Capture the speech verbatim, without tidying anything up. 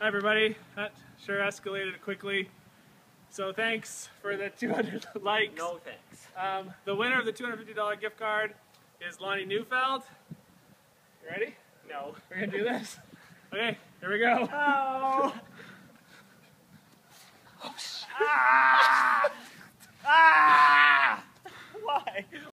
Hi everybody, that sure escalated quickly. So thanks for the two hundred likes. No thanks. Um, the winner of the two hundred fifty dollar gift card is Lonnie Neufeld. You ready? No. We're gonna do this? Okay, here we go. Oh! Ah!